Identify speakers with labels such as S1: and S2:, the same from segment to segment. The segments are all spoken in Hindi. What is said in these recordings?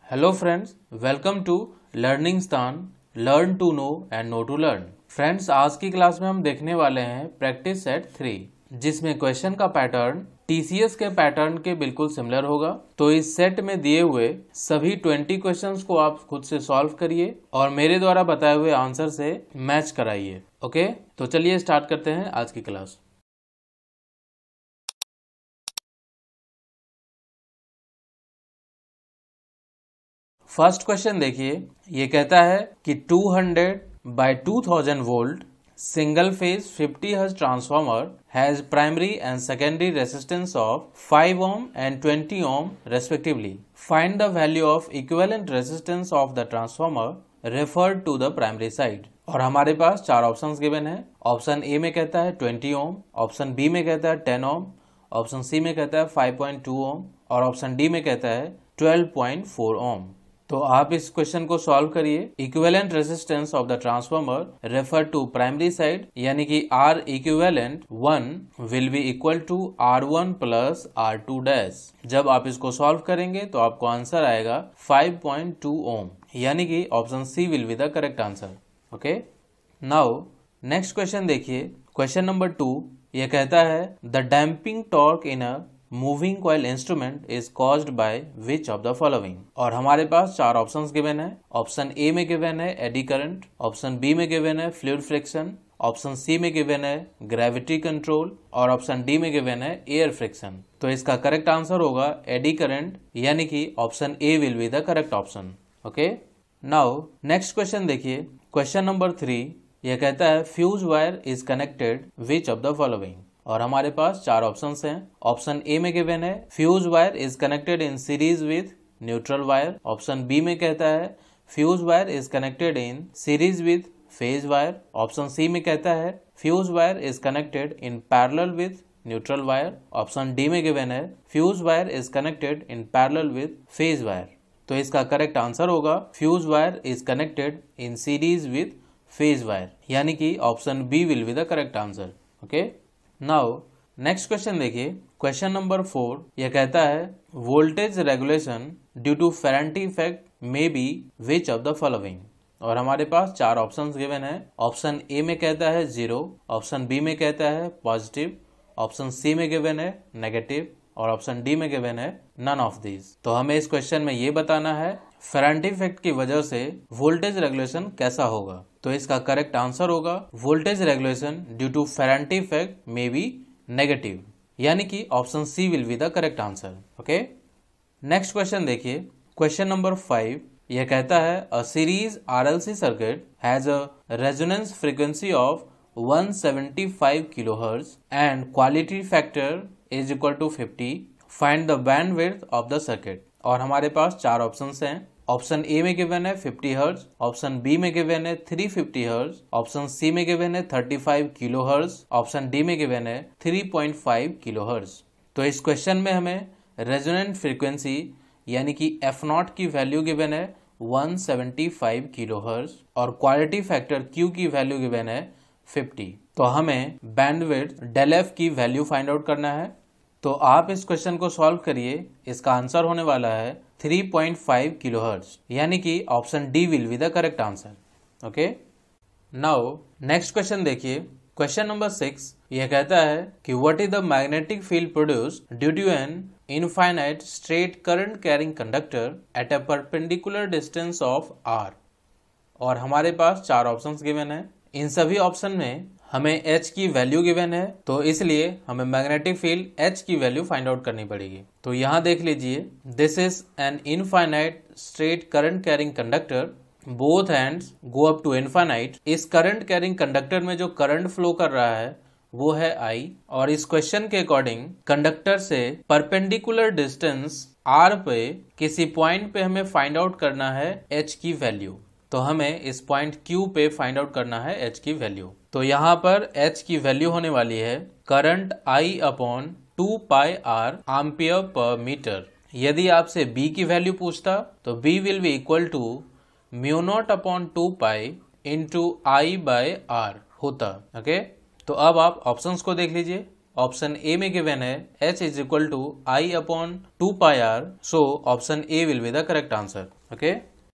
S1: Hello friends, welcome to LearningSTAN, Learn to Know and Know to Learn। Friends, आज की क्लास में हम देखने वाले हैं प्रैक्टिस सेट 3, जिसमें क्वेश्चन का पैटर्न टीसीएस के पैटर्न के बिल्कुल सिमिलर होगा। तो इस सेट में दिए हुए सभी 20 क्वेश्चंस को आप खुद से सॉल्व करिए और मेरे द्वारा बताए हुए आंसर से मैच कराइए। ओके, तो चलिए स्टार्ट करते हैं आज की क्लास। फर्स्ट क्वेश्चन देखिए, ये कहता है कि 200 by 2000 volt single phase 50 hertz transformer has primary and secondary resistance of 5 ohm and 20 ohm respectively. Find the value of equivalent resistance of the transformer referred to the primary side. और हमारे पास चार ऑप्शंस गिवन है। ऑप्शन ए में कहता है 20 ohm, ऑप्शन बी में कहता है 10 ohm, ऑप्शन सी में कहता है 5.2 ohm और ऑप्शन डी में कहता है 12.4 ohm। तो आप इस क्वेश्चन को सॉल्व करिए। Equivalent resistance of the transformer refer to primary side, यानी कि R equivalent 1 will be equal to R1 plus R2 dash. जब आप इसको सॉल्व करेंगे तो आपको आंसर आएगा 5.2 ohm, यानी कि option C will be the correct answer. Okay, now next question देखिए। क्वेश्चन नंबर 2 ये कहता है the damping torque in a moving coil instrument is caused by which of the following. और हमारे पास चार ऑप्शंस गिवन है। ऑप्शन ए में गिवन है एडी करंट, ऑप्शन बी में गिवन है फ्लूइड फ्रिक्शन, ऑप्शन सी में गिवन है ग्रेविटी कंट्रोल और ऑप्शन डी में गिवन है एयर फ्रिक्शन। तो इसका करेक्ट आंसर होगा एडी करंट, यानी कि option A will be the correct option. Okay, now next question देखिए। क्वेश्चन नंबर 3 यह कहता है fuse wire is connected which of the following. और हमारे पास चार ऑप्शंस हैं। ऑप्शन ए में गिवन है fuse wire is connected in series with neutral wire. Option B में कहता है fuse wire is connected in series with phase wire. Option C में कहता है fuse wire is connected in parallel with neutral wire. Option D में गिवन है fuse wire is connected in parallel with phase wire. तो इसका करेक्ट आंसर होगा fuse wire is connected in series with phase wire, यानी कि option B will be the correct answer. Okay, now next question देखिए। क्वेश्चन नंबर 4 यह कहता है voltage regulation due to Ferranti effect may be which of the following. और हमारे पास चार ऑप्शंस गिवन है। ऑप्शन ए में कहता है 0, ऑप्शन बी में कहता है पॉजिटिव, ऑप्शन सी में गिवन है नेगेटिव और ऑप्शन डी में गिवन है नन ऑफ दीज। तो हमें इस क्वेश्चन में ये बताना है फेरेंटी इफेक्ट की वजह से वोल्टेज रेगुलेशन कैसा होगा। तो इसका करेक्ट आंसर होगा voltage regulation due to Ferranti effect may be negative, यानी कि option C will be the correct answer. Okay, next question देखिए। क्वेश्चन नंबर 5 यह कहता है a series RLC circuit has a resonance frequency of 175 kilohertz and quality factor is equal to 50। Find the bandwidth of the circuit. और हमारे पास चार ऑप्शंस हैं। ऑप्शन ए में गिवन है 50 हर्ट्ज, ऑप्शन बी में गिवन है 350 हर्ट्ज, ऑप्शन सी में गिवन है 35 किलो हर्ट्ज, ऑप्शन डी में गिवन है 3.5 किलो हर्ट्ज। तो इस क्वेश्चन में हमें रेजोनेंट फ्रीक्वेंसी यानी कि F0 की वैल्यू गिवन है 175 किलो हर्ट्ज और क्वालिटी फैक्टर Q की वैल्यू गिवन है 50। तो हमें बैंडविड्थ डेल F की वैल्यू फाइंड आउट करना है। तो आप इस क्वेश्चन को सॉल्व करिए। इसका आंसर होने वाला है 3.5 किलोहर्ट्ज, यानी कि option D will be the correct answer. Okay, now next question देखिए। क्वेश्चन नंबर 6 यह कहता है कि what is the magnetic field produced due to an infinite straight current carrying conductor at a perpendicular distance of R। और हमारे पास चार ऑप्शंस गिवन है। इन सभी ऑप्शन में हमें H की वैल्यू गिवन है, तो इसलिए हमें मैग्नेटिक फील्ड H की वैल्यू फाइंड आउट करनी पड़ेगी। तो यहाँ देख लीजिए, this is an infinite straight current carrying conductor, both hands go up to infinite. इस करंट कैरिंग कंडक्टर में जो करंट फ्लो कर रहा है वो है I, और इस क्वेश्चन के अकॉर्डिंग कंडक्टर से परपेंडिकुलर डिस्टेंस R पे किसी पॉइंट पे हमें फाइंड आउट करना है H की वैल्यू। तो हमें इस पॉइंट Q पे फाइंड आउट करना है H की वैल्यू। तो यहाँ पर H की वैल्यू होने वाली है current I upon 2 pi R ampere per metre. यदि आपसे B की वैल्यू पूछता तो B will be equal to mu not upon 2 pi into I by R होता। ओके, तो अब आप ऑप्शंस को देख लीजिए। ऑप्शन ए में गिवन है h is equal to I upon 2 pi R, so option A will be the correct answer. Okay,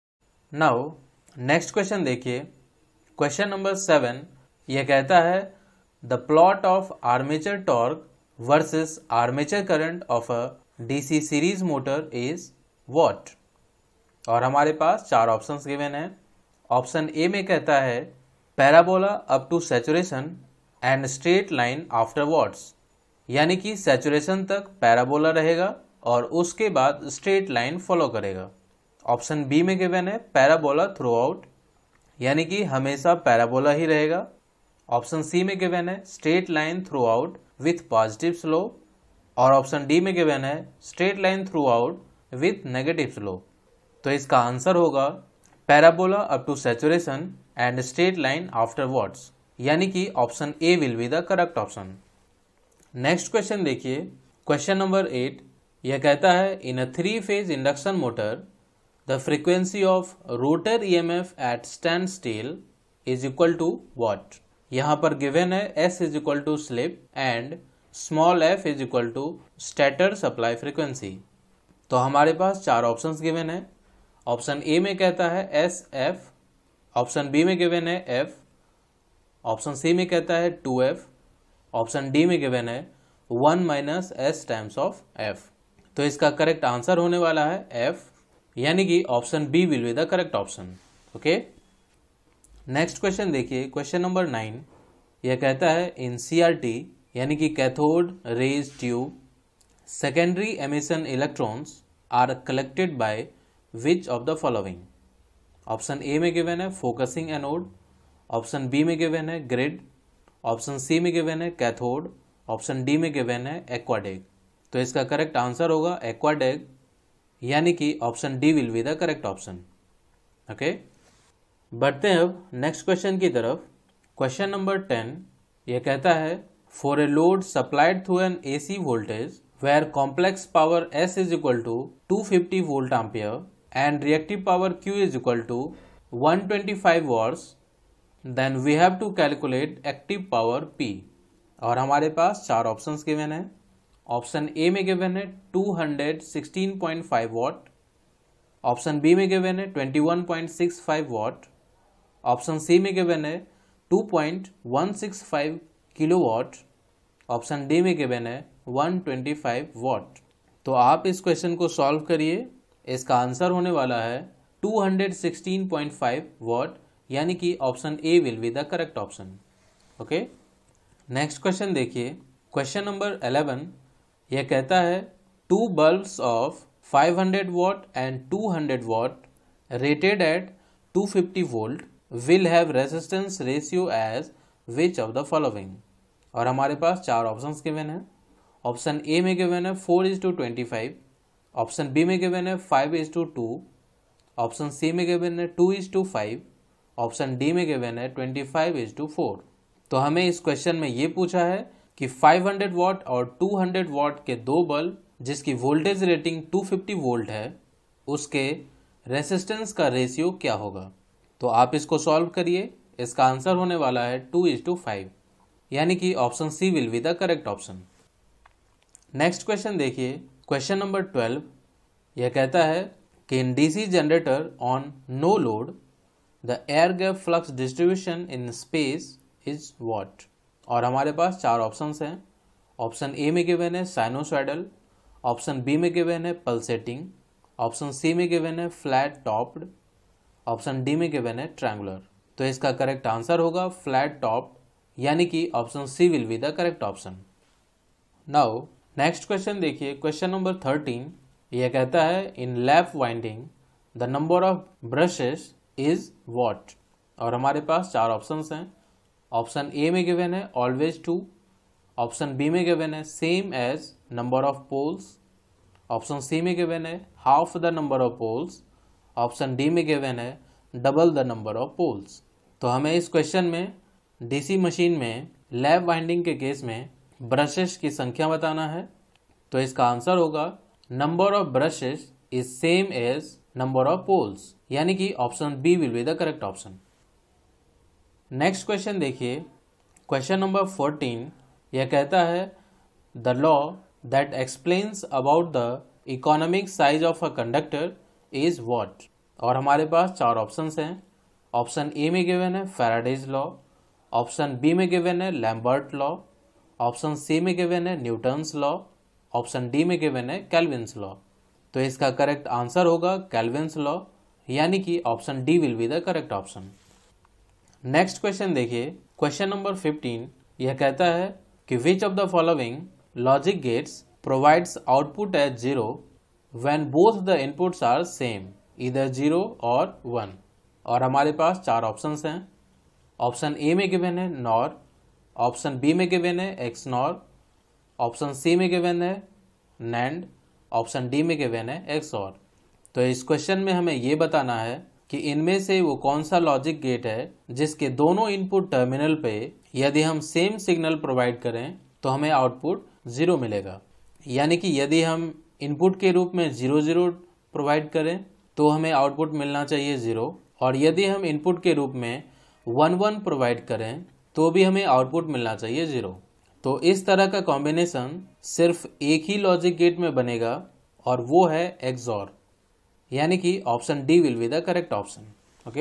S1: now next question देखिए, क्वेश्चन नंबर 7। यह कहता है the plot of armature torque versus armature current of a DC series motor is what. और हमारे पास 4 ऑप्शंस गिवन हैं। ऑप्शन ए में कहता है parabola up to saturation and straight line afterwards, यानी कि सैचुरेशन तक पैराबोला रहेगा और उसके बाद स्ट्रेट लाइन फॉलो करेगा। ऑप्शन बी में गिवन है पैराबोला थ्रू आउट, यानी कि हमेशा पैराबोला ही रहेगा। ऑप्शन सी में गिवन है straight line throughout with positive slope, और ऑप्शन डी में गिवन है straight line throughout with negative slope. तो इसका आंसर होगा parabola up to saturation and straight line afterwards, यानी कि option A will be the correct option. Next question देखिए, क्वेश्चन नंबर 8। यह कहता है in a 3 phase induction motor the frequency of rotor EMF at standstill is equal to what. यहाँ पर गिवन है S is equal to slip and small f is equal to stator supply frequency. तो हमारे पास 4 ऑप्शंस गिवन है। ऑप्शन ए में कहता है SF, ऑप्शन बी में गिवन है F, ऑप्शन सी में कहता है 2F, ऑप्शन डी में गिवन है 1 minus S times of F। तो इसका करेक्ट आंसर होने वाला है F, यानी कि option B will be the correct option. Okay, next question देखिए, क्वेश्चन नंबर 9। यह कहता है इन CRT यानी कि cathode ray tube secondary emission electrons are collected by which of the following. Option A में गिवन है फोकसिंग एनोड, ऑप्शन बी में गिवन है ग्रिड, ऑप्शन सी में गिवन है कैथोड, ऑप्शन डी में गिवन है एक्वाडेग। तो इसका करेक्ट आंसर होगा एक्वाडेग, यानी कि option D will be the correct option. Okay, बढ़ते हैं अब नेक्स्ट क्वेश्चन की तरफ। Question number 10। यह कहता है for a load supplied through an AC voltage where complex power S is equal to 250 volt ampere and reactive power Q is equal to 125 watts, then we have to calculate active power P। और हमारे पास 4 ऑप्शंस गिवन है। ऑप्शन ए में गिवन है 216.5 वॉट, ऑप्शन बी में गिवन है 21.65 वॉट, ऑप्शन सी में गिवन है 2.165 किलोवाट, ऑप्शन डी में गिवन है 125 वॉट। तो आप इस क्वेश्चन को सॉल्व करिए। इसका आंसर होने वाला है 216.5 वॉट, यानी कि option A will be the correct option. Okay, next question देखिए, क्वेश्चन नंबर 11। यह कहता है 2 bulbs of 500 watt and 200 watt rated at 250 volt will have resistance ratio as which of the following। और हमारे पास 4 ऑप्शंस गिवन है। ऑप्शन ए में गिवन है 4:25, ऑप्शन बी में गिवन है 5:2, ऑप्शन सी में गिवन है 2:5, ऑप्शन डी में गिवन है 25:4। तो हमें इस क्वेश्चन में ये पूछा है कि 500 वॉट और 200 वॉट के 2 बल्ब जिसकी वोल्टेज रेटिंग 250 वोल्ट है, उसके रेसिस्टेंस का रेशियो क्या होगा। तो आप इसको सॉल्व करिए। इसका आंसर होने वाला है 2:5, यानी कि option C will be the correct option. Next question देखिए, क्वेश्चन नंबर 12। यह कहता है कि in DC generator on no load the air gap flux distribution in space is what. और हमारे पास 4 ऑप्शंस हैं। ऑप्शन ए में गिवन है साइनोसॉइडल, ऑप्शन बी में गिवन है पल्सेटिंग, ऑप्शन सी में गिवन है फ्लैट टॉप्ड, ऑप्शन डी में गिवन है ट्रायंगुलर। तो इसका करेक्ट आंसर होगा फ्लैट टॉप, यानी कि option C will be the correct option. Now next question देखिए, क्वेश्चन नंबर 13। यह कहता है in lap winding the number of brushes is what. और हमारे पास 4 ऑप्शंस हैं। ऑप्शन ए में गिवन है ऑलवेज 2, ऑप्शन बी में गिवन है same as number of poles, option C में गिवन है half the number of poles, option D में गिवन है double the number of poles. तो हमें इस क्वेश्चन में डीसी मशीन में लैप वाइंडिंग के केस में ब्रशेस की संख्या बताना है। तो इसका आंसर होगा number of brushes is same as number of poles, यानी कि option B will be the correct option. Next question देखिए, क्वेश्चन नंबर 14। यह कहता है the law that explains about the economic size of a conductor is what. और हमारे पास 4 ऑप्शंस हैं। ऑप्शन ए में गिवन है फैराडेज लॉ, ऑप्शन बी में गिवन है लैम्बर्ट लॉ, ऑप्शन सी में गिवन है न्यूटन्स लॉ, ऑप्शन डी में गिवन है केल्विन्स लॉ। तो इसका करेक्ट आंसर होगा केल्विन्स लॉ, यानी कि option D will be the correct option. Next question देखिए, क्वेश्चन नंबर 15। यह कहता है कि which of the following logic gates provides output as 0 when both the inputs are same, either 0 और 1। और हमारे पास 4 ऑप्शंस हैं। ऑप्शन ए में गिवन है नॉर, ऑप्शन बी में गिवन है एक्स नॉर, ऑप्शन सी में गिवन है नैंड, ऑप्शन डी में गिवन है एक्स और। तो इस क्वेश्चन में हमें ये बताना है कि इनमें से वो कौन सा लॉजिक गेट है जिसके दोनों इनपुट टर्मिनल पे यदि हम सेम सिग्नल प्रोवाइड करें तो हमें आउटपुट 0 मिलेगा। यानी कि यदि हम इनपुट के रूप में 0 0 प्रोवाइड करें तो हमें आउटपुट मिलना चाहिए 0, और यदि हम इनपुट के रूप में 1 1 प्रोवाइड करें तो भी हमें आउटपुट मिलना चाहिए 0। तो इस तरह का कॉम्बिनेशन सिर्फ एक ही लॉजिक गेट में बनेगा और वो है XOR, यानी कि option D will be the correct option. Okay,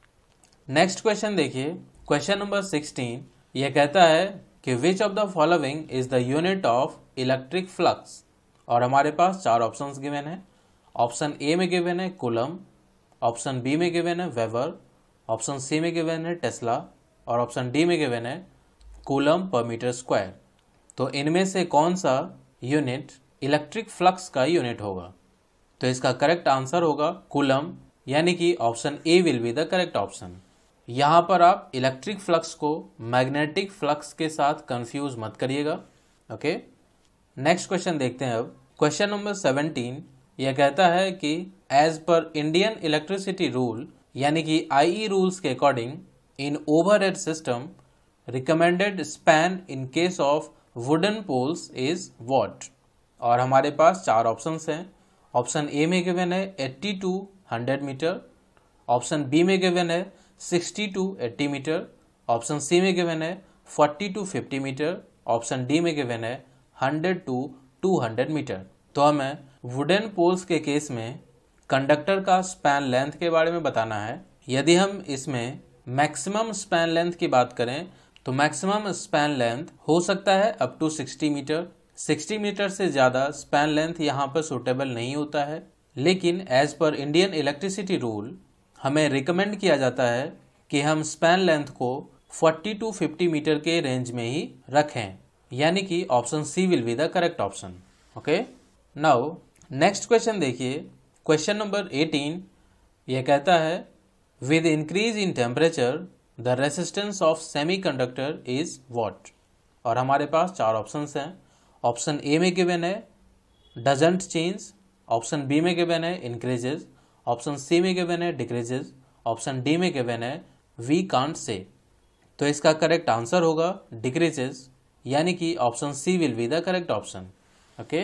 S1: next question देखिए, क्वेश्चन नंबर 16। यह कहता है कि which of the following is the unit of electric flux. और हमारे पास 4 ऑप्शंस गिवन है। ऑप्शन ए में गिवन है कूलम, ऑप्शन बी में गिवन है वेबर, ऑप्शन सी में गिवन है टेस्ला, और ऑप्शन डी में गिवन है कूलम पर मीटर स्क्वायर। तो इनमें से कौन सा यूनिट इलेक्ट्रिक फ्लक्स का यूनिट होगा? तो इसका करेक्ट आंसर होगा कूलम, यानी कि option A will be the correct option. यहाँ पर आप इलेक्ट्रिक फ्लक्स को मैग्नेटिक फ्लक्स के साथ कंफ्यूज मत करिएगा। ओके, नेक्स्ट क्वेश्चन देखते हैं अब। क्वेश्चन नंबर 17 यह कहता है कि as per Indian electricity rule, यानी कि IE रूल्स के according in overhead system recommended span in case of wooden poles is what. और हमारे पास 4 ऑप्शंस हैं। ऑप्शन ए में गिवन है 80 to 100 मीटर, ऑप्शन बी में गिवन है 60 to 80 मीटर, ऑप्शन सी में गिवन है 40 to 50 मीटर, ऑप्शन डी में गिवन है 100 to 200 मीटर। तो हमें वुडन पोल्स के केस में कंडक्टर का स्पैन लेंथ के बारे में बताना है। यदि हम इसमें मैक्सिमम स्पैन लेंथ की बात करें तो मैक्सिमम स्पैन लेंथ हो सकता है अप टू 60 मीटर। 60 मीटर से ज़्यादा स्पैन लेंथ यहाँ पर सूटेबल नहीं होता है, लेकिन as per Indian electricity rule हमें रिकमेंड किया जाता है कि हम स्पैन लेंथ को 40 to 50 मीटर के रेंज में ही रखें, यानी कि option C will be the correct option. Okay, now next question देखिए, क्वेश्चन नंबर 18। यह कहता है with increase in temperature the resistance of semiconductor is what. और हमारे पास 4 ऑप्शंस हैं। ऑप्शन ए में गिवन है डजंट चेंज, ऑप्शन बी में गिवन है इंक्रीजेज, ऑप्शन सी में गिवन है डिक्रीजेज, ऑप्शन डी में गिवन है वी कांट से। तो इसका करेक्ट आंसर होगा डिक्रीजेज, यानी कि option C will be the correct option. Okay,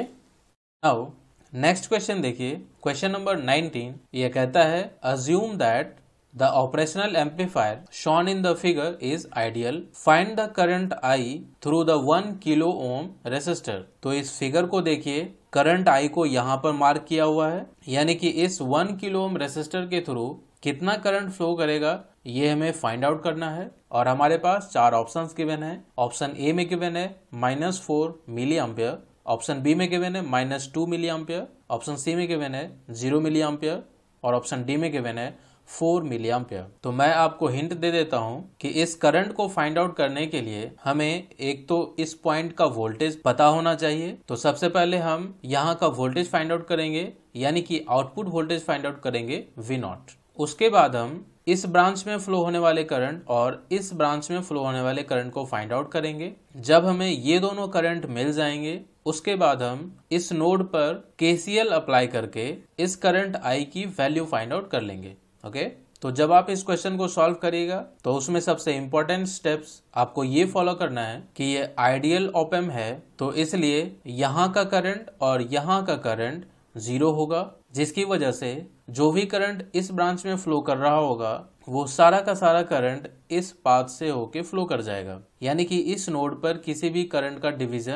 S1: now next question देखिए, क्वेश्चन नंबर 19। यह कहता है assume that the operational amplifier shown in the figure is ideal, find the current I through the 1 kilo ohm resistor. तो इस फिगर को देखिए, करंट I को यहाँ पर मार्क किया हुआ है, यानी कि इस 1 किलो ओम रेसिस्टर के थ्रू कितना करंट फ्लो करेगा ये हमें फाइंड आउट करना है। और हमारे पास 4 ऑप्शंस गिवन है। ऑप्शन ए में गिवन है -4 मिली एम्पियर, ऑप्शन बी में गिवन है -2 मिली एम्पियर, ऑप्शन सी में गिवन है 0 मिली एम्पियर, और ऑप्शन डी में गिवन है 4 मिली एम्पियर। तो मैं आपको हिंट दे देता हूं कि इस करंट को फाइंड आउट करने के लिए हमें एक तो इस पॉइंट का वोल्टेज पता होना चाहिए। तो सबसे पहले हम यहाँ का वोल्टेज फाइंड आउट करेंगे, यानी कि आउटपुट वोल्टेज फाइंड आउट करेंगे V0। उसके बाद हम इस ब्रांच में फ्लो होने वाले करंट और इस ब्रांच में फ्लो होने वाले करंट को फाइंड आउट करेंगे। जब हमें ये दोनों करंट मिल जाएंगे, उसके बाद हम इस नोड पर KCL अप्लाई करके इस करंट I की वैल्यू फाइंड आउट कर लेंगे। ओके, तो जब आप इस क्वेश्चन को सॉल्व करिएगा तो उसमें सबसे इम्पोर्टेंट स्टेप्स आपको ये फॉलो करना है कि ये आइडियल ऑप एम्प है, तो इसलिए यहाँ का करंट और यहाँ का करंट 0 होगा, जिसकी वजह से जो भी करंट इस ब्रांच में फ्लो कर रहा होगा वो सारा का सारा करंट इस पाथ से होके फ्लो कर जाएगा, यानी कि इस नोड पर किसी भी करंट का डिवीजन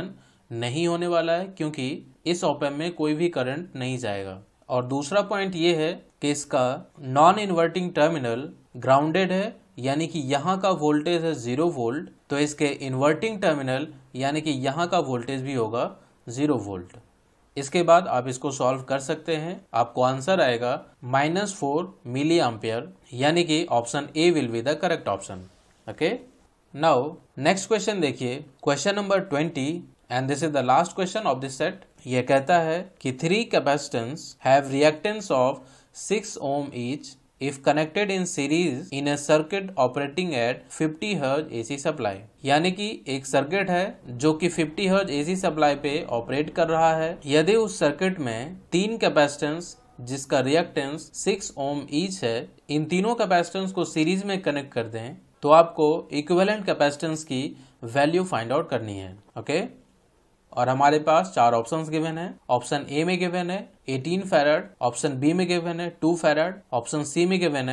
S1: नहीं होने वाला है क्योंकि इस ऑप एम्प में कोई भी करंट नहीं जाएगा। और दूसरा पॉइंट ये है कि इसका नॉन इन्वर्टिंग टर्मिनल ग्राउंडेड है, यानी कि यहाँ का वोल्टेज है 0 वोल्ट, तो इसके इन्वर्टिंग टर्मिनल यानी कि यहाँ का वोल्टेज भी होगा 0 वोल्ट। इसके बाद आप इसको सॉल्व कर सकते हैं, आपको आंसर आएगा -4 मिली एम्पियर, यानी कि option A will be the correct option. Okay, now next question देखिए, question number 20 and this is the last question of this set. ये कहता है कि 3 capacitance have reactance of 6 ohm each if connected in series in a circuit operating at 50 Hz AC supply। यानी कि एक सर्किट है जो कि 50 Hz AC सप्लाई पे ऑपरेट कर रहा है। यदि उस सर्किट में 3 कैपेसिटेंस जिसका रिएक्टेंस 6 ohm ईच है, इन तीनों कैपेसिटेंस को सीरीज में कनेक्ट कर दें तो आपको इक्विवेलेंट कैपेसिटेंस की वैल्यू फाइंड आउट करनी है। ओके, और हमारे पास 4 ऑप्शंस गिवन है। ऑप्शन ए में गिवन है 18 फैराड, ऑप्शन बी में गिवन है 2 फैराड, ऑप्शन सी में गिवन है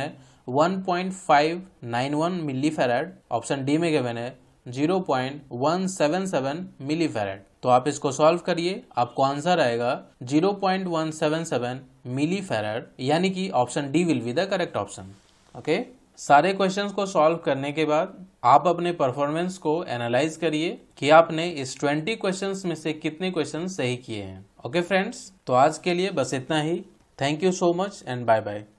S1: 1.591 मिली फैराड, ऑप्शन डी में गिवन है 0.177 मिली फैराड। तो आप इसको सॉल्व करिए, आपको आंसर आएगा 0.177 मिली फैराड, यानी कि option D will be the correct option. Okay, सारे क्वेश्चंस को सॉल्व करने के बाद आप अपने परफॉर्मेंस को एनालाइज करिए कि आपने इस 20 क्वेश्चंस में से कितने क्वेश्चंस सही किए हैं। ओके फ्रेंड्स, तो आज के लिए बस इतना ही। Thank you so much and bye bye.